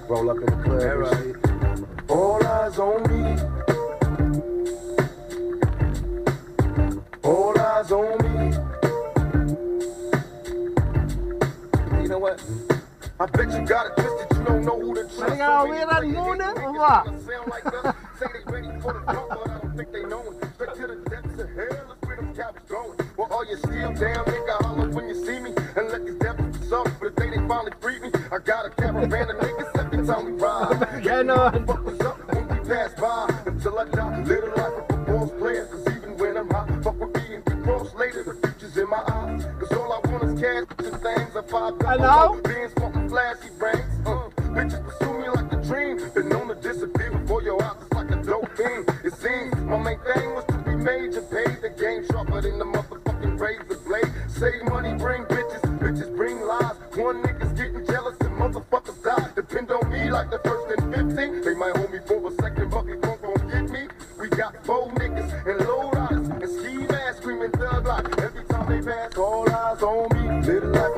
Roll up in the club and shit. All eyes on me. All eyes on me. You know what? I bet you got it twisted. You don't know who to trust. Legal, weer aan het moenen, of wat? Say they ready for the jump, but I don't think they know it. Straight to the depths of hell, that's where them cowards going. Well, all you still down, nigga, holler when you see me. And let these devils be soft for the day they finally free me. I got a caravan of niggas every time we ride. Fuck us up when we pass by. Until I die, little life of a boss player. Cause even when I'm high, fuck with me and get cross later. The future's in my eyes. Cause all I want is cash and things. I $5 bands, fucking flashy brains. Bitches pursue me like a dream. Been known to disappear before your eyes. It's like a dope thing. It seems my main thing was to be major, paid. The game sharper than the motherfucking razor blade. Save money, bring bitches, bitches bring lies. One nigga's getting jealous and motherfuckers die. Depend on me like the first and 15. They might hold me for a second, but they won't get me. We got 4 niggas and low riders and ski masks screaming thug like every time they pass. All eyes on me, little life.